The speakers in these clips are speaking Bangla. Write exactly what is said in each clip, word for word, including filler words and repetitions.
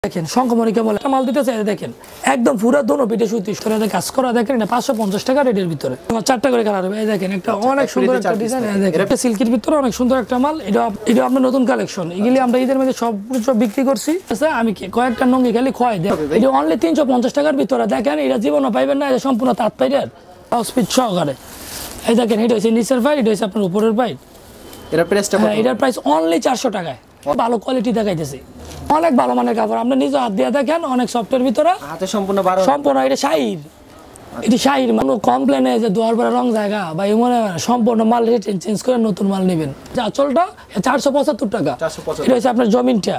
দেখেন সংকমনিকা বলে মাল দিতেছে দেখেন একদম পুরো দোনো পিঠে সুতি করে কাজ করা দেখেন এটা পাঁচশো পঞ্চাশ টাকা রেটের ভিতরে তোমার চারটা করে কালার হবে এই দেখেন একটা অনেক সুন্দর একটা ডিজাইন এই দেখেন এটা সিল্কের ভিতরে অনেক সুন্দর একটা মাল এটা এটা আপনার নতুন কালেকশন এগুলি আমরা ঈদের মধ্যে সব কিছু বিক্রি করছি আচ্ছা আমি কয়েকটা নঙ্গি খালি খয় দেব এটা অনলি তিনশো পঞ্চাশ টাকার ভিতরে দেখেন এটা জীবনও পাইবেন না এটা সম্পূর্ণ তাঁত পাইরের স্পিড সহকারে এই দেখেন এটা হচ্ছে নিচের পাইট এটা হচ্ছে আপনার উপরের পাইট এটা প্রাইসটা কত এটার প্রাইস অনলি চারশো টাকায় ভালো কোয়ালিটি দেখাইতেছি অনেক ভালো মানের কাপড় আপনি নিজে হাত দিয়ে দেখেন অনেক সফটের ভিতরে হাতে সম্পূর্ণ বারো সম্পূর্ণ এটা শাহির এটা শাহির মানে কমপ্লেনে যে দুয়ার পরে রং জায়গা বা মনে সম্পূর্ণ মাল রেট চেঞ্জ করে নতুন মাল নেবেন আঁচলটা চারশো পঁচাত্তর টাকা এটা হচ্ছে আপনার জমিনটা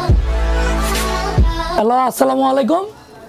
হ্যালো আসসালামু আলাইকুম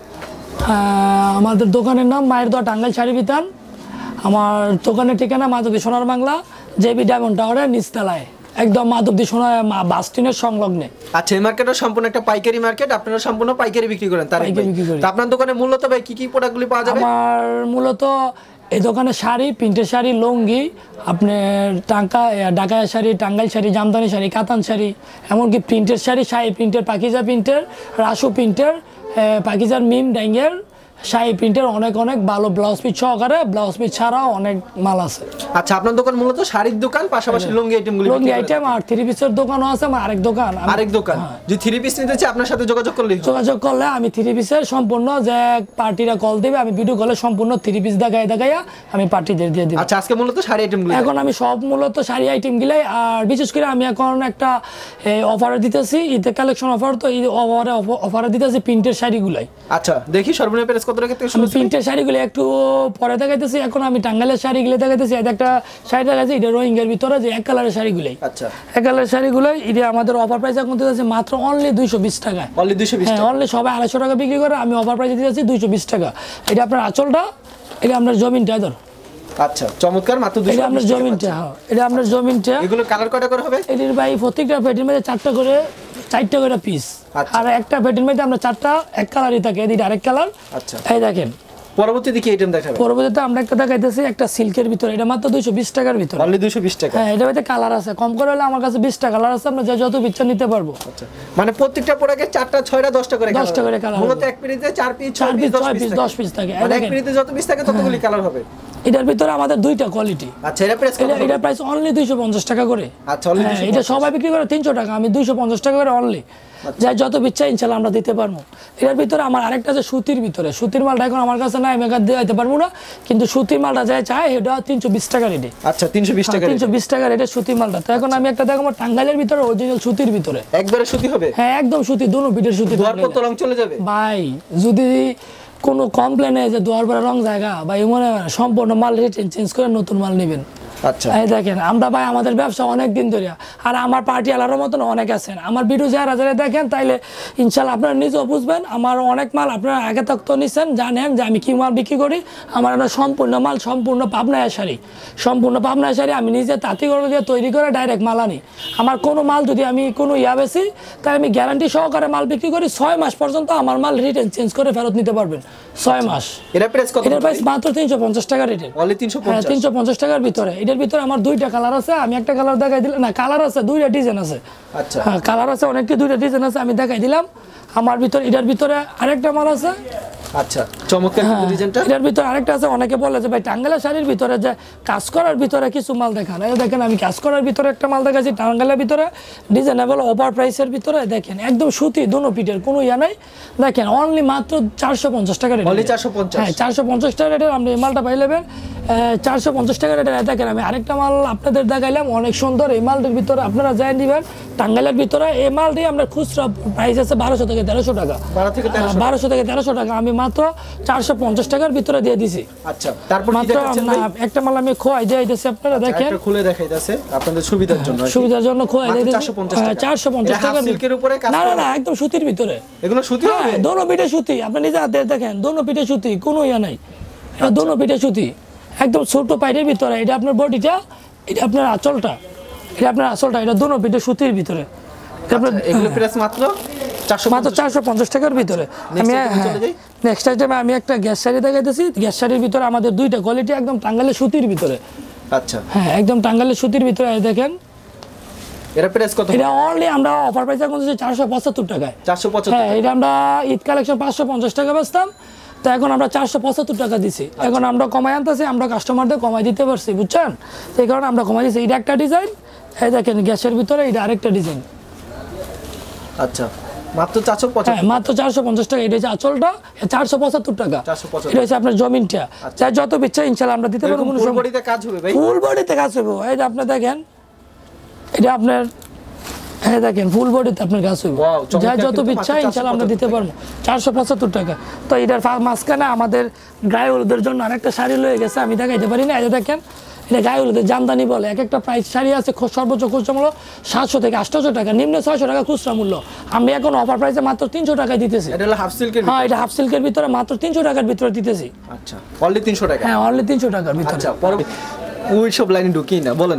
আমাদের দোকানের নাম মায়ের দোয়া টাঙ্গাইল শাড়ি বিতান আমার দোকানের ঠিকানা মাধবী সোনার বাংলা জেবি ডায়মন্ড টাওয়ারের নিচতলায় একদম মাধবদী সোনা বাস স্ট্যান্ডের সংলগ্নে। আচ্ছা এই মার্কেটটা সম্পূর্ণ একটা পাইকারি মার্কেট আপনারা সম্পূর্ণ পাইকারি বিক্রি করেন তাই তো আপনার দোকানে মূলত ভাই কি কি প্রোডাক্টগুলি পাওয়া যাবে? আমার মূলত এই দোকানে শাড়ি প্রিন্টের শাড়ি লুঙ্গি আপনার টাঙ্কা ঢাকায় শাড়ি টাঙ্গাইল শাড়ি জামদানি শাড়ি কাতান শাড়ি এমনকি প্রিন্টের শাড়ি শাড়ি প্রিন্টের পাকিজা প্রিন্টের রাসু প্রিন্টের পাকিজার মিম ডাইঙ্গের শাড়ি প্রিন্টের অনেক অনেক ভালো ব্লাউজ পিস সহকারে ব্লাউজ পিস ছাড়াও অনেক মাল আছে। আচ্ছা আপনার দোকান মূলত শাড়ির দোকান পাশাপাশি লুঙ্গি আইটেমগুলি লুঙ্গি আইটেম আর থ্রি পিসের দোকানও আছে আমার আরেক দোকান আরেক দোকান যদি থ্রি পিস নিতে চাই আপনার সাথে যোগাযোগ করলে যোগাযোগ করলে আমি থ্রি পিসের সম্পূর্ণ যে পার্টিরা কল দেবে আমি ভিডিও কলে সম্পূর্ণ থ্রি পিস দেখাই দেখাইয়া আমি পার্টিদের দিয়ে দিব। আচ্ছা আজকে মূলত শাড়ি আইটেমগুলো এখন আমি সব মূলত শাড়ি আইটেমগুলাই আর বিশেষ করে আমি এখন একটা অফারে দিতেছি ঈদ কালেকশন অফার তো ঈদ অফারে অফারে দিতেছি প্রিন্টের শাড়িগুলাই। আচ্ছা দেখি সর্বনিম্ন প্রাইস কত টাকা থেকে শুরু? প্রিন্টের শাড়িগুলো একটু পরে দেখাইতেছি এখন আমি টাঙ্গাইলের শাড়িগুলো দেখাইতেছি একটা শাড়ি দেখাচ্ছি এটা রোহিঙ্গার ভিতরে যে এক কালারের শাড়িগুলোই। আচ্ছা এক কালারের শাড়িগুলোই এটা আমাদের অফার প্রাইস এখন দিতেছে মাত্র অনলি দুইশো বিশ টাকা অনলি দুইশো বিশ টাকা অনলি সবাই আড়াইশো টাকা বিক্রি করে আমি অফার প্রাইসে দিতেছি দুইশো বিশ টাকা। এটা আপনার আঁচলটা এটা আপনার জমিনটা ধর আচ্ছা চমৎকার মাত্র দুইশো এটা আপনার জমিনটা হ্যাঁ এটা আপনার জমিনটা এগুলো কালার কয়টা করে হবে? এটির ভাই প্রত্যেকটা প্যাটের মধ্যে চারটা করে চারটা করে পিস আর একটা প্যাটের মধ্যে আমরা চারটা এক কালারই থাকে এদিকে আরেক কালার। আচ্ছা এই দেখেন পরবর্তীতে কি আইটেম দেখাবো? পরবর্তীতে আমরা একটা দেখাইতেছি একটা সিল্কের ভিতরে এটা মাত্র দুইশো বিশ টাকার ভিতরে অনলি দুইশো বিশ টাকা। হ্যাঁ এটার মধ্যে কালার আছে কম করে হলে আমার কাছে বিশটা কালার আছে আমরা যত ইচ্ছা নিতে পারবো। আচ্ছা মানে প্রত্যেকটা প্রোডাক্টে চারটা ছয়টা দশটা করে দশটা করে কালার মূলত এক পিসে চার পিস ছয় পিস দশ পিস থাকে এক পিসে যত পিস থাকে ততগুলি কালার হবে। এটার ভিতরে আমাদের দুইটা কোয়ালিটি। আচ্ছা এটা প্রাইস কত? এটা প্রাইস অনলি দুইশো পঞ্চাশ টাকা করে। আচ্ছা অনলি এটা সবাই বিক্রি করে তিনশো টাকা আমি দুইশো পঞ্চাশ টাকা করে অনলি যাই যত ইচ্ছা ইনশাআল্লাহ আমরা দিতে পারবো। এটার ভিতরে আমার আরেকটা আছে সুতির ভিতরে সুতির মালটা এখন আমার কাছে নাই আমি দিতে পারবো না কিন্তু সুতির মালটা যাই চাই এটা তিনশো বিশ টাকা রেটে। আচ্ছা তিনশো বিশ টাকা তিনশো বিশ টাকা রেটে সুতির মালটা তো এখন আমি একটা দেখো আমার টাঙ্গাইলের ভিতরে অরিজিনাল সুতির ভিতরে একবারে সুতি হবে? হ্যাঁ একদম সুতি দুনো পিঠের সুতি কত রং চলে যাবে ভাই যদি কোনো কমপ্লেনে যে দুয়ার পরে রং জায়গা বা মনে সম্পূর্ণ মাল রেট চেঞ্জ করে নতুন মাল নেবেন। আচ্ছা এই দেখেন আমরা ভাই আমাদের ব্যবসা অনেক দিন ধরে আর আমার পার্টি আলার মতন অনেক আছেন আমার ভিডিও যারা যারা দেখেন তাইলে ইনশাল্লাহ আপনারা নিজেও বুঝবেন আমার অনেক মাল আপনারা আগে থাকতো নিচ্ছেন জানেন যে আমি কি মাল বিক্রি করি আমার একটা সম্পূর্ণ মাল সম্পূর্ণ পাবনায় শাড়ি সম্পূর্ণ পাবনায় শাড়ি আমি নিজে তাঁতি করে দিয়ে তৈরি করে ডাইরেক্ট মাল আনি আমার কোনো মাল যদি আমি কোনো ইয়া বেশি তাই আমি গ্যারান্টি সহকারে মাল বিক্রি করি ছয় মাস পর্যন্ত আমার মাল রিটার্ন চেঞ্জ করে ফেরত নিতে পারবেন ছয় মাস। এটা প্রাইস কত? এটার প্রাইস মাত্র তিনশো পঞ্চাশ টাকা রেটের অনলি তিনশো পঞ্চাশ তিনশো পঞ্চাশ টাকার ভিতরে এটার ভিতরে আমার দুইটা কালার আছে আমি একটা কালার দেখাই দিলাম না কালার আছে দুইটা ডিজাইন আছে। আচ্ছা হ্যাঁ কালার আছে অনেকটি দুইটা ডিজাইন আছে আমি দেখাই দিলাম আমার ভিতরে এটার ভিতরে আরেকটা মাল আছে। আচ্ছা চমৎকার ডিজাইনটা এটার ভিতরে আরেকটা আছে অনেকে বলে যে ভাই টাঙ্গাইলের শাড়ির ভিতরে যে কাজ করার ভিতরে কিছু মাল দেখান এই দেখেন আমি কাজ করার ভিতরে একটা মাল দেখাচ্ছি টাঙ্গাইলের ভিতরে ডিজাইনেবল ওভার প্রাইসের ভিতরে দেখেন একদম সুতি দুনো পিঠের কোনো ইয়া নাই দেখেন অনলি মাত্র চারশো পঞ্চাশ টাকা রেট অনলি চারশো পঞ্চাশ হ্যাঁ চারশো পঞ্চাশ টাকা রেটের আপনি এই মালটা পাই নেবেন চারশো পঞ্চাশ টাকা রেটের দেখেন আমি আরেকটা মাল আপনাদের দেখাইলাম অনেক সুন্দর এই মালটির ভিতরে আপনারা যাই দিবেন টাঙ্গাইলের ভিতরে এই মালটি আমরা খুচরা প্রাইস আছে বারোশো থেকে তেরোশো টাকা বারোশো থেকে তেরোশো টাকা আমি মাত্র চারশো পঞ্চাশ টাকার ভিতরে দিয়ে দিছি। আচ্ছা তারপর মাত্র একটা মাল আমি খোয়াই দিয়ে দিতেছি আপনারা দেখেন একটা খুলে দেখাইতাছে আপনাদের সুবিধার জন্য সুবিধার জন্য খোয়াই দিয়ে দিতেছি চারশো পঞ্চাশ টাকা সিল্কের উপরে কাজ না না একদম সুতির ভিতরে এগুলো সুতি হবে দোনো পিঠে সুতি আপনি নিজে হাতে দেখেন দোনো পিঠে সুতি কোনো ইয়া নাই এটা দোনো পিঠে সুতি একদম ছোট পাইটের ভিতরে এটা আপনার বডিটা এটা আপনার আঁচলটা এটা আপনার আঁচলটা এটা দোনো পিঠে সুতির ভিতরে এগুলো প্রাইস মাত্র মাত্র চারশো পঞ্চাশ টাকার ভিতরে। আমি নেক্সট আইটেমে আমি একটা গ্যাস শাড়ি দেখাইতেছি গ্যাস শাড়ির ভিতরে আমাদের দুইটা কোয়ালিটি একদম টাঙ্গাইলের সুতির ভিতরে। আচ্ছা হ্যাঁ একদম টাঙ্গাইলের সুতির ভিতরে দেখেন এর প্রাইস কত? এটা অনলি আমরা অফার প্রাইসে এখন দিচ্ছি চারশো পঁচাত্তর টাকায়। চারশো পঁচাত্তর? হ্যাঁ, এটা আমরা ঈদ কালেকশন পাঁচশো পঞ্চাশ টাকা বেচতাম, তো এখন আমরা চারশো পঁচাত্তর টাকা দিছি। এখন আমরা কমাই আনতেছি, আমরা কাস্টমারদের কমাই দিতে পারছি, বুঝছেন? তো এই কারণে আমরা কমাই দিচ্ছি। এটা একটা ডিজাইন, এই দেখেন গ্যাসের ভিতরে এটা আরেকটা ডিজাইন। আচ্ছা, মাত্র চারশো পঞ্চাশ? হ্যাঁ, মাত্র চারশো পঞ্চাশ টাকা। এটা হচ্ছে আঁচলটা, চারশো পঁচাত্তর টাকা। এটা হচ্ছে আপনার জমিনটা, চাই যত পিচ্ছা ইনশাল্লাহ আমরা দিতে পারবো। ফুল বডিতে কাজ হবে ভাই? ফুল বডিতে কাজ হবে। এই যে আপনি দেখেন, এটা আপনার, হ্যাঁ দেখেন ফুল বডিতে আপনার কাজ হবে, যা যত পিচ্ছা ইনশাল্লাহ আমরা দিতে পারবো। চারশো পঁচাত্তর টাকা। তো এটার মাঝখানে আমাদের গায়ে হলুদের জন্য আরেকটা শাড়ি লয়ে গেছে, আমি দেখাইতে পারি না। এই যে দেখেন, এটা গায়ে হলুদের জামদানি বলে। এক একটা প্রাইস শাড়ি আছে, সর্বোচ্চ খুচরা মূল্য সাতশো থেকে আটশো টাকা, নিম্নে ছয়শো টাকা খুচরা মূল্য। আমি এখন অফার প্রাইসে মাত্র তিনশো টাকায় দিতেছি। এটা হলো হাফ সিল্কের? হ্যাঁ, এটা হাফ সিল্কের ভিতরে মাত্র তিনশো টাকার ভিতরে দিতেছি। আচ্ছা, অনলি তিনশো টাকা? হ্যাঁ, অনলি তিনশো টাকার ভিতরে। আচ্ছা, পরে ওই সব লাইনে ঢুকি না, বলেন।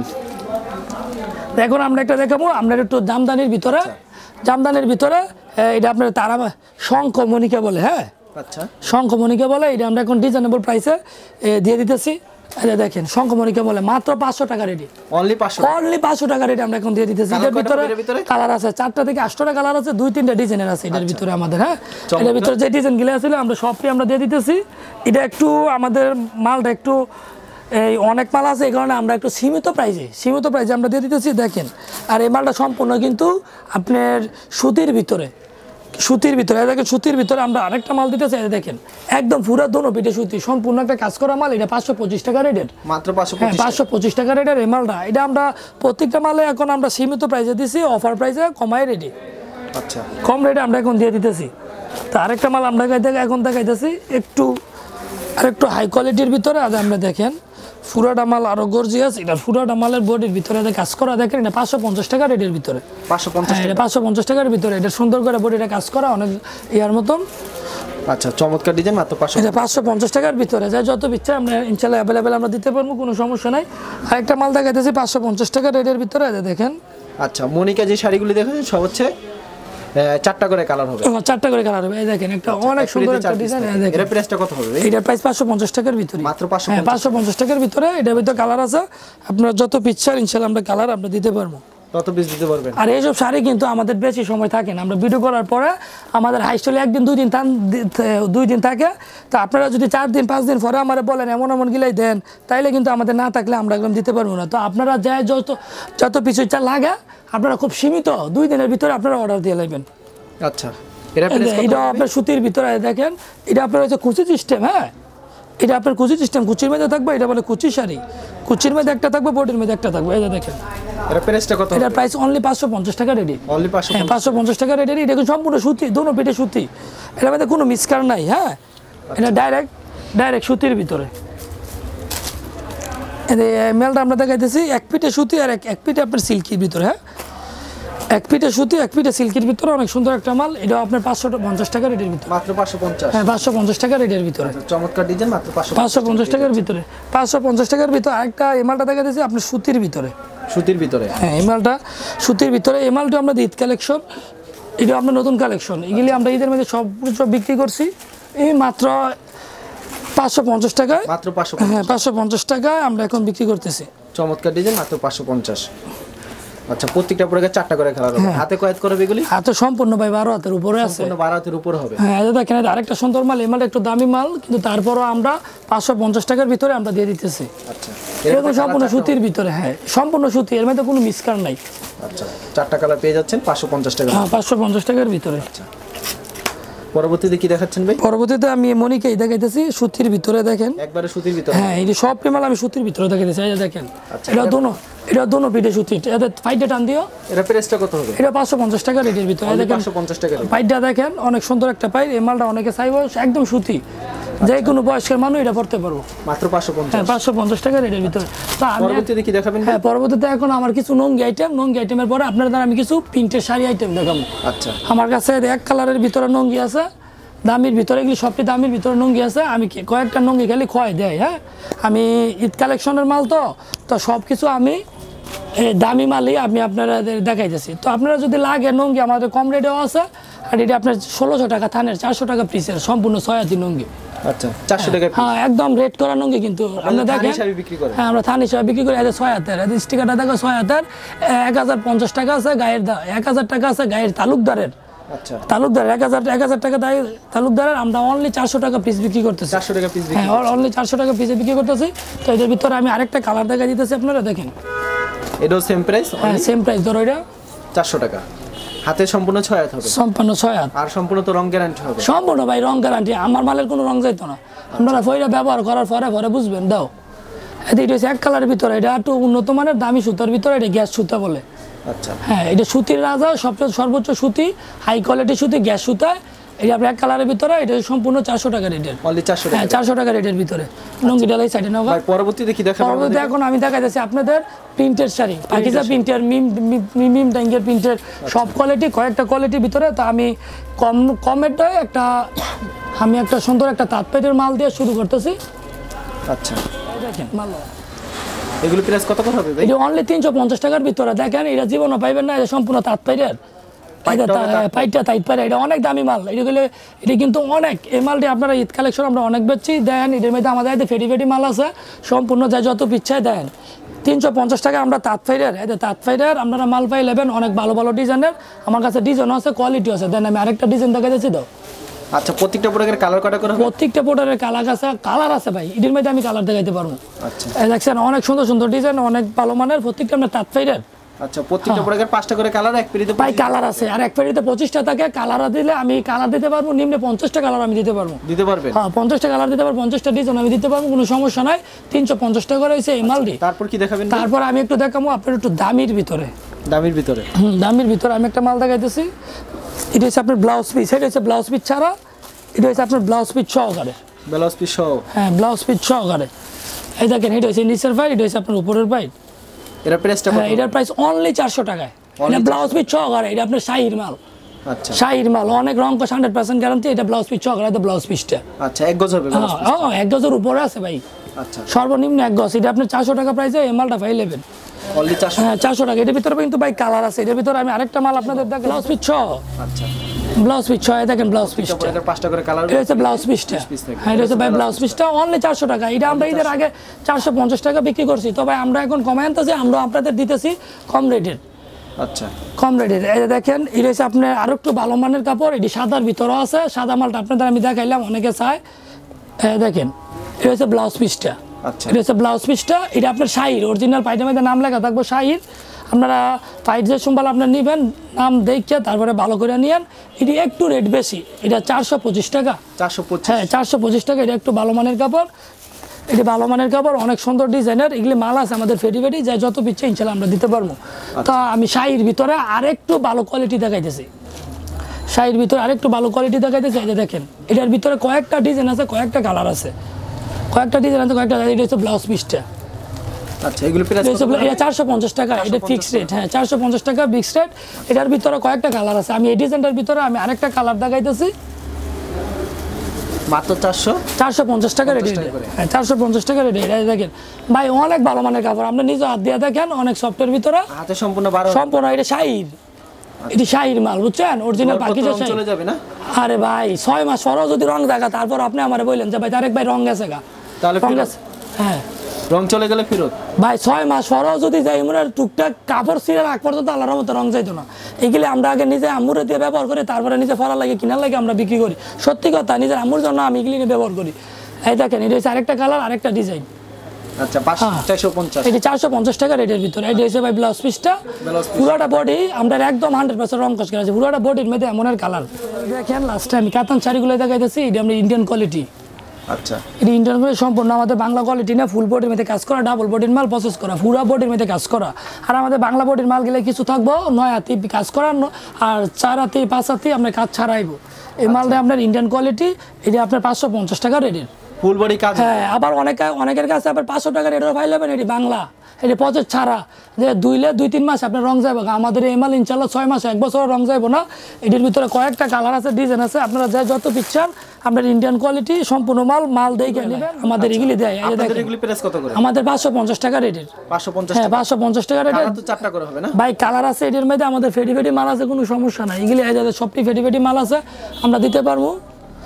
এখন আমরা একটা দেখাবো, আমরা একটু জামদানির ভিতরে, জামদানির ভিতরে এটা আপনার তারা শঙ্খ মণিকা বলে। হ্যাঁ, আচ্ছা, শঙ্খ মণিকা বলে। এটা আমরা এখন রিজনেবল প্রাইসে দিয়ে দিতেছি। এটা দেখেন শঙ্খ মণিকা বলে, মাত্র পাঁচশো টাকা রেডি। অনলি পাঁচশো? অনলি পাঁচশো টাকা রেডি আমরা এখন দিয়ে দিতেছি। এটার ভিতরে কালার আছে চারটা থেকে আটটা কালার আছে, দুই তিনটা ডিজাইনের আছে এটার ভিতরে আমাদের। হ্যাঁ, এটার ভিতরে যে ডিজাইন গুলো আছে আমরা সবটি আমরা দিয়ে দিতেছি। এটা একটু আমাদের মালটা একটু এই অনেক মাল আছে, এই কারণে আমরা একটু সীমিত প্রাইজে সীমিত প্রাইজে আমরা দিয়ে দিতেছি। দেখেন, আর এই মালটা সম্পূর্ণ কিন্তু আপনার সুতির ভিতরে, সুতির ভিতরে দেখেন, সুতির ভিতরে আমরা আরেকটা মাল দিতেছি। দেখেন একদম পুরো দোনো পিঠে সুতি, সম্পূর্ণ একটা কাজ করা মাল। এটা পাঁচশো পঁচিশ টাকা রেটের, মাত্র পাঁচশো? হ্যাঁ, পাঁচশো পঁচিশ টাকা রেটের এই মালটা। এটা আমরা প্রত্যেকটা মালে এখন আমরা সীমিত প্রাইজে দিছি, অফার প্রাইজে কমাই রেডি। আচ্ছা, কম রেটে আমরা এখন দিয়ে দিতেছি। তো আরেকটা মাল আমরা এখন দেখাইতেছি একটু আরেকটু হাই কোয়ালিটির ভিতরে। আজ আমরা দেখেন ফুরাটা মাল আরো গর্জিয়াস। এটা ফুরাটা মালের বডির ভিতরে কাজ করা, দেখেন এটা পাঁচশো পঞ্চাশ টাকা রেটের ভিতরে। পাঁচশো পঞ্চাশ? এটা পাঁচশো পঞ্চাশ টাকার ভিতরে। এটা সুন্দর করে বডিটা কাজ করা, অনেক ইয়ার মতন। আচ্ছা, চমৎকার ডিজাইন, মাত্র পাঁচশো? এটা পাঁচশো পঞ্চাশ টাকার ভিতরে, যা যত ইচ্ছা আমরা ইনশাল্লাহ অ্যাভেলেবেল আমরা দিতে পারবো, কোনো সমস্যা নাই। আরেকটা মাল দেখাইতেছি পাঁচশো পঞ্চাশ টাকা রেটের ভিতরে, দেখেন। আচ্ছা, মনিকা যে শাড়িগুলি দেখেন সব হচ্ছে চারটা করে কালার হবে? চারটা করে কালার হবে। এই দেখেন একটা অনেক সুন্দর একটা ডিজাইন। এর প্রাইসটা কত হবে? এটার প্রাইস পাঁচশো পঞ্চাশ টাকার ভিতরে, মাত্র পাঁচশো? হ্যাঁ, পাঁচশো পঞ্চাশ টাকার ভিতরে। এটার ভিতরে কালার আছে, আপনারা যত পিকচার ইনশাআল্লাহ আমরা কালার আমরা দিতে পারবো, তত পিস দিতে পারবেন। আর এইসব শাড়ি কিন্তু আমাদের বেশি সময় থাকে না। আমরা ভিডিও করার পরে আমাদের হাইস্টলে একদিন দুই দিন দুই দিন থাকে। তো আপনারা যদি চার দিন পাঁচ দিন পরে আমার বলেন এমন এমন গিলাই দেন, তাইলে কিন্তু আমাদের না থাকলে আমরা একদম দিতে পারবো না। তো আপনারা যা যত যত পিছু ইচ্ছা লাগে আপনারা খুব সীমিত দুই দিনের ভিতরে আপনারা অর্ডার দিয়ে নেবেন। আচ্ছা, এটা আপনার সুতির ভিতরে দেখেন, এটা আপনার হচ্ছে কুচি সিস্টেম। হ্যাঁ, এটা আপনার কুচি সিস্টেম, কুচির মধ্যে থাকবে, এটা বলে কুচি শাড়ি। কুচির মধ্যে একটা থাকবে, বডির মধ্যে একটা থাকবে। এই যে দেখেন, এর প্রাইসটা কত? এটার প্রাইস অনলি পাঁচশো পঞ্চাশ টাকা রেডি। অনলি পাঁচশো? হ্যাঁ, পাঁচশো পঞ্চাশ টাকা রেডি। এটা কিন্তু সম্পূর্ণ সুতি, দোনো পিঠে সুতি, এটার মধ্যে কোনো মিসকার নাই। হ্যাঁ, এটা ডাইরেক্ট ডাইরেক্ট সুতির ভিতরে। মেলটা আমরা দেখাইতেছি, এক পিঠে সুতি আর এক পিঠে আপনার সিল্কির ভিতরে। হ্যাঁ, এক পিঠে সুতি এক পিঠে সিল্কের ভিতরে, অনেক সুন্দর একটা মাল। এটা আপনার পাঁচশো পঞ্চাশ টাকা রেটের ভিতরে, মাত্র পাঁচশো পঞ্চাশ? হ্যাঁ, পাঁচশো পঞ্চাশ টাকা রেটের ভিতরে। চমৎকার ডিজাইন, মাত্র পাঁচশো পঞ্চাশ টাকার ভিতরে। পাঁচশো পঞ্চাশ টাকার ভিতরে আরেকটা এই মালটা দেখা যাচ্ছে আপনার সুতির ভিতরে। সুতির ভিতরে? হ্যাঁ, এই মালটা সুতির ভিতরে। এই মালটা আমরা ঈদ কালেকশন, এটা আপনার নতুন কালেকশন। এগুলি আমরা ঈদের মধ্যে সব সব বিক্রি করছি এই মাত্র পাঁচশো পঞ্চাশ টাকায়। মাত্র পাঁচশো? হ্যাঁ, পাঁচশো পঞ্চাশ টাকায় আমরা এখন বিক্রি করতেছি। চমৎকার ডিজাইন, মাত্র পাঁচশো পঞ্চাশ। আচ্ছা, প্রত্যেকটা প্রোডাক্টে চারটা করে কালার হবে। হাতে কয়েক করে এগুলি? হাতে সম্পূর্ণ ভাই বারো হাতের উপরে আছে, সম্পূর্ণ বারো হাতের উপরে হবে। হ্যাঁ, এটা দেখেন আরেকটা সুন্দর মাল। এই মালটা একটু দামি মাল, কিন্তু তারপরও আমরা পাঁচশো পঞ্চাশ টাকার ভিতরে আমরা দিয়ে দিতেছি। আচ্ছা, এরকম সম্পূর্ণ সুতির ভিতরে। হ্যাঁ, সম্পূর্ণ সুতি, এর মধ্যে কোনো মিসকার নাই। আচ্ছা, চারটা কালার পেয়ে যাচ্ছেন পাঁচশো পঞ্চাশ টাকা? হ্যাঁ, পাঁচশো পঞ্চাশ টাকার ভিতরে। আচ্ছা, পরবর্তীতে কি দেখাচ্ছেন ভাই? পরবর্তীতে আমি মনিকাই দেখাইতেছি সুতির ভিতরে। দেখেন একবারে সুতির ভিতরে? হ্যাঁ, এই যে সব মাল আমি সুতির ভিতরে দেখাইতেছি। এই যে দেখেন, এটা দোনো এটা দোনো পিঠে সুতি। এটা ফাইটে টান দিও। এর প্রাইসটা কত হবে? এটা পাঁচশো পঞ্চাশ টাকা রেটের ভিতরে। দেখেন পাঁচশো পঞ্চাশ টাকা। পাইটটা দেখেন, অনেক সুন্দর একটা পাইট। এই মালটা অনেকে চাইবো, একদম সুতি, যে কোনো বয়স্কের মানুষ এটা পড়তে পারবো। মাত্র পাঁচশো পঞ্চাশ? হ্যাঁ, পাঁচশো পঞ্চাশ টাকা রেটের ভিতরে। তো আমি পরবর্তীতে কি দেখাবেন? হ্যাঁ, পরবর্তীতে এখন আমার কিছু নঙ্গি আইটেম, নঙ্গি আইটেমের পরে আপনার দ্বারা আমি কিছু প্রিন্টের শাড়ি আইটেম দেখাবো। আচ্ছা, আমার কাছে এক কালারের ভিতরে নঙ্গি আছে, দামির ভিতরে, এগুলি সবটি দামির ভিতরে নঙ্গি আছে। আমি কয়েকটা নঙ্গি খালি খোয়াই দেয়। হ্যাঁ, আমি ঈদ কালেকশনের মাল তো তো সব কিছু আমি দামি মালই আমি আপনারা দেখাইতেছি। তো আপনারা যদি লাগে নঙ্গি আমাদের কম রেটেও আছে, আর এটা আপনার ষোলোশো টাকা থানের, চারশো টাকা পিসের সম্পূর্ণ ছয় হাতি নঙ্গি। আচ্ছা চারশো টাকা পিস। হ্যাঁ একদম রেট করা লুঙ্গি কিন্তু আমরা দেখেন বিক্রি করেন। হ্যাঁ আমরা থান হিসাবে বিক্রি করি এদের ছয় হাতের এদের স্টিকারটা দেখো ছয় হাতের এক হাজার পঞ্চাশ টাকা আছে গায়ের দা এক হাজার টাকা আছে গায়ের তালুকদারের। আচ্ছা তালুকদার এক হাজার এক হাজার টাকা দায় তালুকদারের আমরা অনলি চারশো টাকা পিস বিক্রি করতেছি। চারশো টাকা পিস হ্যাঁ অনলি চারশো টাকা পিসে বিক্রি করতেছি। তো এদের ভিতরে আমি আরেকটা কালার দেখা দিতেছি আপনারা দেখেন। এটাও সেম প্রাইস? হ্যাঁ সেম প্রাইস ধরো এটা চারশো টাকা। হাতে সম্পূর্ণ ছয় হাত হবে? সম্পূর্ণ ছয় হাত। আর সম্পূর্ণ তো রং গ্যারান্টি হবে? সম্পূর্ণ ভাই রং গ্যারান্টি, আমার মালের কোনো রং যাইতো না। আপনারা ফইরা ব্যবহার করার পরে পরে বুঝবেন। দাও এটা হচ্ছে এক কালারের ভিতরে, এটা একটু উন্নত মানের দামি সুতার ভিতরে, এটা গ্যাস সুতা বলে। আচ্ছা হ্যাঁ এটা সুতির রাজা, সবচেয়ে সর্বোচ্চ সুতি, হাই কোয়ালিটি সুতি, গ্যাস সুতা। এটা আপনার এক কালারের ভিতরে, এটা সম্পূর্ণ চারশো টাকা রেটের। অনলি চারশো টাকা? হ্যাঁ চারশো টাকা রেটের ভিতরে। লুঙ্গিটা এই সাইডে নাও। ভাই পরবর্তীতে কি দেখাবো? পরবর্তীতে এখন আমি দেখা যাচ্ছে আপনাদের প্রিন্টের শাড়ি, পাকিজা প্রিন্টের, মিম মিম ট্যাঙ্গের প্রিন্টের, সব কোয়ালিটি, কয়েকটা কোয়ালিটির ভিতরে। তো আমি কম কমেরটায় একটা আমি একটা সুন্দর একটা তাঁতপেটের মাল দিয়ে শুরু করতেছি। আচ্ছা দেখেন মাল এগুলো প্রাইস কত করে হবে ভাই? এটা অনলি তিনশো পঞ্চাশ টাকার ভিতরে। দেখেন এটা জীবনও পাইবেন না, এটা সম্পূর্ণ তাঁতপেটের পাইটা তাইট পারে। এটা অনেক দামি মাল, এগুলো এটা কিন্তু অনেক। এই মালটি আপনারা ঈদ কালেকশন আমরা অনেক বেচছি। দেন এটার মধ্যে আমাদের ফেরি ফেরি মাল আছে সম্পূর্ণ, যা যত পিচ্ছায় দেন তিনশো পঞ্চাশ টাকা আমরা তাঁত ফাইডার। এদের তাঁত ফাইডার আপনারা মাল পাই নেবেন অনেক ভালো ভালো ডিজাইনের। আমার কাছে ডিজাইনও আছে, কোয়ালিটিও আছে। দেন আমি আরেকটা ডিজাইন দেখা যাচ্ছি। তো আচ্ছা প্রত্যেকটা প্রোডাক্টের কালার কটা করে? প্রত্যেকটা প্রোডাক্টের কালার আছে, কালার আছে ভাই, এটার মধ্যে আমি কালার দেখাইতে পারবো। আচ্ছা দেখছেন অনেক সুন্দর সুন্দর ডিজাইন, অনেক ভালো মানের, প্রত্যেকটা আমরা তাঁত ফাইডার। আচ্ছা প্রত্যেকটা প্রোডাক্টের পাঁচটা করে কালার, এক পেরিতে ভাই কালার আছে, আর এক পেরিতে পঁচিশটা থাকে। কালার দিলে আমি কালার দিতে পারবো, নিম্নে পঞ্চাশটা কালার আমি দিতে পারবো। দিতে পারবেন? হ্যাঁ পঞ্চাশটা কালার দিতে পারবো, পঞ্চাশটা ডিজাইন আমি দিতে পারবো, কোনো সমস্যা নাই। তিনশো পঞ্চাশ টাকা করে হয়েছে এই মালটি। তারপর কি দেখাবেন? তারপর আমি একটু দেখাবো আপনার একটু দামির ভিতরে। দামির ভিতরে? হুম দামির ভিতরে আমি একটা মাল দেখাইতেছি। এটা হচ্ছে আপনার ব্লাউজ পিস, এটা হচ্ছে ব্লাউজ পিস ছাড়া, এটা হচ্ছে আপনার ব্লাউজ পিস সহকারে। ব্লাউজ পিস সহ? হ্যাঁ ব্লাউজ পিস সহকারে। এই দেখেন এটা হচ্ছে নিচের পাইট, এটা হচ্ছে আপনার উপরের পাইট। এটার প্রাইসটা কত? হ্যাঁ এটার প্রাইস অনলি চারশো টাকায়। এটা ব্লাউজ পিস সহকারে, এটা আপনার শাহির মাল। আচ্ছা শাহির মাল, অনেক রং কষ হান্ড্রেড পার্সেন্ট গ্যারান্টি। এটা ব্লাউজ পিস সহকারে, এটা ব্লাউজ পিসটা। আচ্ছা এক গজ হবে? হ্যাঁ এক গজের উপরে আছে ভাই। আচ্ছা সর্বনিম্ন এক গজ। এটা আপনার চারশো টাকা প্রাইসে এই মালটা পাই নেবেন। অনলি চারশো? হ্যাঁ চারশো টাকা। এটার ভিতরে কিন্তু ভাই কালার আছে। এটার ভিতরে আমি আরেকটা মাল আপনাদের দেখেন, ব্লাউজ পিস সহ। আচ্ছা ব্লাউজ পিস সহ, দেখেন ব্লাউজ পিসটা, পাঁচটা করে কালার। এটা হচ্ছে ব্লাউজ পিসটা। হ্যাঁ এটা হচ্ছে ভাই ব্লাউজ পিসটা অনলি চারশো টাকা। এটা আমরা ঈদের আগে চারশো পঞ্চাশ টাকা বিক্রি করছি, তবে আমরা এখন কমায় আনতেছি, আমরা আপনাদের দিতেছি কম রেটের। আচ্ছা কম রেটের। এই যে দেখেন এটা হচ্ছে আপনার আরো একটু ভালো মানের কাপড়, এটি সাদার ভিতরেও আছে। সাদা মালটা আপনাদের আমি দেখাইলাম, অনেকে চায়। দেখেন এটা হচ্ছে ব্লাউজ পিসটা। আচ্ছা এটা হচ্ছে ব্লাউজ পিসটা। এটা আপনার শাহির অরিজিনাল পাইটের মধ্যে নাম লেখা থাকবো শাহির। আপনারা পাইট যে সম্বাল আপনার নেবেন, নাম দেখে তারপরে ভালো করে নিয়েন। এটি একটু রেট বেশি, এটা চারশো পঁচিশ টাকা। চারশো পঁচিশ? হ্যাঁ চারশো পঁচিশ টাকা। এটা একটু ভালো মানের কাপড়, এটি ভালো মানের কাপড়, অনেক সুন্দর ডিজাইনের। এগুলি মাল আছে আমাদের ফেরি ফেরি, যা যত পিচ্ছে ইনশাল্লাহ আমরা দিতে পারবো। তা আমি শাহির ভিতরে আরেকটু ভালো কোয়ালিটি দেখাইতেছি। শাহির ভিতরে আরেকটু ভালো কোয়ালিটি দেখাইতেছি। এই যে দেখেন এটার ভিতরে কয়েকটা ডিজাইন আছে, কয়েকটা কালার আছে, কয়েকটা ডিজাইন আছে, কয়েকটা। এটা হচ্ছে ব্লাউজ পিসটা। আচ্ছা এগুলো প্রাইস? এটা চারশো পঞ্চাশ টাকা, এটা ফিক্সড রেট। হ্যাঁ চারশো পঞ্চাশ টাকা ফিক্সড রেট। এটার ভিতরে কয়েকটা কালার আছে। আমি এই ডিজাইনটার ভিতরে আমি আরেকটা কালার দেখাইতেছি। মাত্র চারশো চারশো পঞ্চাশ টাকা রেট। হ্যাঁ চারশো পঞ্চাশ টাকা রেট। এটা দেখেন ভাই অনেক ভালো মানের কাপড়, আপনি নিজে হাত দিয়ে দেখেন, অনেক সফটের ভিতরে, হাতে সম্পূর্ণ বারো সম্পূর্ণ। এটা শাহির, এটি শাহির মাল, বুঝছেন, অরিজিনাল পাকিজা শাহির। চলে যাবে না? আরে ভাই ছয় মাস পরও যদি রং দেখা, তারপর আপনি আমারে বললেন যে ভাই তারেক ভাই রং গেছে গা, তাহলে রং গেছে। হ্যাঁ রং চলে গেলে ফেরত? ভাই ছয় মাস পরও যদি যাই মনে টুকটাক কাপড় ছিঁড়ে রাখ পর্যন্ত আল্লাহর মতো রং যাইতো না। এগুলি আমরা আগে নিজে আম্মুরে দিয়ে ব্যবহার করি, তারপরে নিজে ফরা লাগে, কিনার লাগে আমরা বিক্রি করি। সত্যি কথা, নিজের আম্মুর জন্য আমি এগুলি নিয়ে ব্যবহার করি। এই দেখেন এটা হচ্ছে আরেকটা কালার, আরেকটা ডিজাইন। আচ্ছা চারশো পঞ্চাশ? এটি চারশো পঞ্চাশ টাকা রেটের ভিতরে। এটা হচ্ছে ভাই ব্লাউজ পিসটা। পুরোটা বডি আমরা একদম হান্ড্রেড পার্সেন্ট রং কস করা আছে, পুরোটা বডির মধ্যে এমনের কালার। দেখেন লাস্টে আমি কাতান শাড়িগুলো দেখাইতেছি, এটা আমরা ইন্ডিয়ান কোয়ালিটি। আচ্ছা এটা ইন্ডিয়ান কোয়ালিটি, সম্পূর্ণ আমাদের বাংলা কোয়ালিটি না, ফুল বডির মধ্যে কাজ করা, ডাবল বডির মাল প্রসেস করা, পুরো বডির মধ্যে কাজ করা। আর আমাদের বাংলা বডির মাল গেলে কিছু থাকবো নয় হাতি কাজ করানো, আর চার হাতি পাঁচ হাতি আমরা কাজ ছাড়াইবো। এই মালটা আপনার ইন্ডিয়ান কোয়ালিটি, এটা আপনার পাঁচশো পঞ্চাশ টাকা রেটের ফুল বডি কাজ। হ্যাঁ আবার অনেক অনেকের কাছে আবার পাঁচশো টাকা রেটের পাই যাবেন। এটি বাংলা, এটি পচের ছাড়া, যে দুইলে দুই তিন মাস আপনার রং যাবে। আমাদের এই মাল ইনশাল্লাহ ছয় মাস এক বছর রং যাইবো না। এটির ভিতরে কয়েকটা কালার আছে, ডিজাইন আছে, আপনারা যা যত পিচ্ছান আপনার ইন্ডিয়ান কোয়ালিটি সম্পূর্ণ মাল মাল দেখে নেবেন। আমাদের এগুলি দেয় আমাদের পাঁচশো পঞ্চাশ টাকা রেটের। হ্যাঁ পাঁচশো পঞ্চাশ টাকা রেটের। ভাই কালার আছে এটির মধ্যে, আমাদের ফেটি ফেটি মাল আছে, কোনো সমস্যা নাই। এগুলি সবটি ফেটি ফেটি মাল আছে, আমরা দিতে পারবো।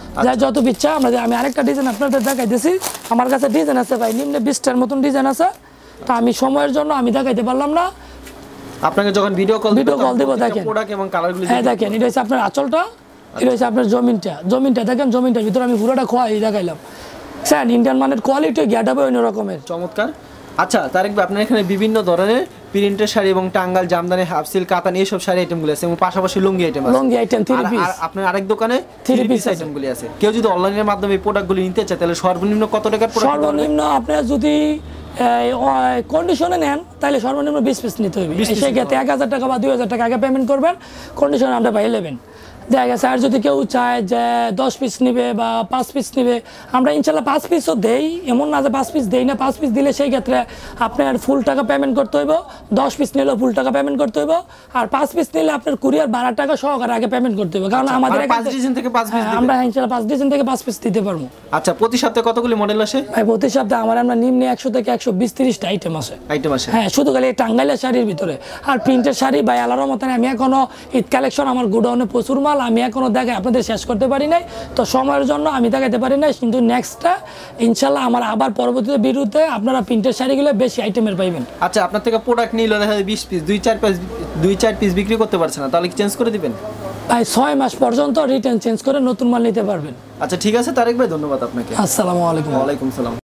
যা যত ইচ্ছা আমরা আমি আরেকটা ডিজাইন আপনাদের দেখাইতেছি। আমার কাছে ডিজাইন আছে ভাই নিম্নে বিশটার মতন ডিজাইন আছে, তা আমি সময়ের জন্য আমি দেখাইতে পারলাম না। আপনাকে যখন ভিডিও কল ভিডিও কল দেব দেখেন প্রোডাক্ট এবং কালারগুলো হ্যাঁ দেখেন এটা হচ্ছে আপনার আঁচলটা, এটা হচ্ছে আপনার জমিনটা, জমিনটা দেখেন জমিনটার ভিতরে আমি পুরোটা খোয়াই দেখাইলাম। স্যার ইন্ডিয়ান মানের কোয়ালিটি গেটআপ অন্য রকমের চমৎকার। আচ্ছা তারেক ভাই আপনার এখানে বিভিন্ন ধরনের প্রিন্টের শাড়ি এবং টাঙ্গাল জামদানি হাফ সিল্ক কাতান এই সব শাড়ি আইটেমগুলো আছে এবং পাশাপাশি লুঙ্গি আইটেম আছে, লুঙ্গি আইটেম থ্রি পিস। আর আপনার আরেক দোকানে থ্রি পিস আইটেমগুলো আছে। কেউ যদি অনলাইনের মাধ্যমে এই প্রোডাক্টগুলো নিতে চায় তাহলে সর্বনিম্ন কত টাকার প্রোডাক্ট? সর্বনিম্ন আপনার যদি কন্ডিশনে নেন তাহলে সর্বনিম্ন বিশ পিস নিতে হবে, সেক্ষেত্রে এক হাজার টাকা বা দুই হাজার টাকা আগে পেমেন্ট করবেন, কন্ডিশনে আমরা পাই নেবেন। দেখা গেছে আর যদি কেউ চায় যে দশ পিস নিবে বা পাঁচ পিস নিবে, আমরা ইনশাল্লাহ পাঁচ পিসও দেই, এমন না যে পাঁচ পিস দেই না। পাঁচ পিস দিলে সেই ক্ষেত্রে আপনার ফুল টাকা পেমেন্ট করতে হইব, দশ পিস নিলেও ফুল টাকা পেমেন্ট করতে হইব, আর পাঁচ পিস নিলে আপনার কুরিয়ার বারো টাকা সহকারে আগে পেমেন্ট করতে হবে, কারণ আমাদের পাঁচ ডিজাইন থেকে পাঁচ পিস আমরা ইনশাল্লাহ পাঁচ ডিজাইন থেকে পাঁচ পিস দিতে পারবো। আচ্ছা প্রতি সপ্তাহে কতগুলি মডেল আসে ভাই? প্রতি সপ্তাহে আমার আমরা নিম্নে একশো থেকে একশো বিশ তিরিশটা আইটেম আছে আইটেম আছে হ্যাঁ, শুধু খালি টাঙ্গাইলের শাড়ির ভিতরে। আর প্রিন্টের শাড়ি ভাই আলার মতন আমি এখনো ঈদ কালেকশন আমার গুডাউনে প্রচুর মাল, আমি এখনো দেখাই আপনাদের শেষ করতে পারি নাই, তো সময়ের জন্য আমি দেখাতে পারি নাই, কিন্তু নেক্সটটা ইনশাল্লাহ আমার আবার পরবর্তীতে বিরুদ্ধে আপনারা প্রিন্টের শাড়িগুলো বেশি আইটেমের পাইবেন। আচ্ছা আপনার থেকে প্রোডাক্ট নিলে দেখা যায় বিশ পিস দুই চার পিস দুই চার পিস বিক্রি করতে পারছে না, তাহলে কি চেঞ্জ করে দিবেন? ভাই ছয় মাস পর্যন্ত রিটার্ন চেঞ্জ করে নতুন মাল নিতে পারবেন। আচ্ছা ঠিক আছে তারেক ভাই, ধন্যবাদ আপনাকে। আসসালামু আলাইকুম। ওয়ালাইকুম সালাম।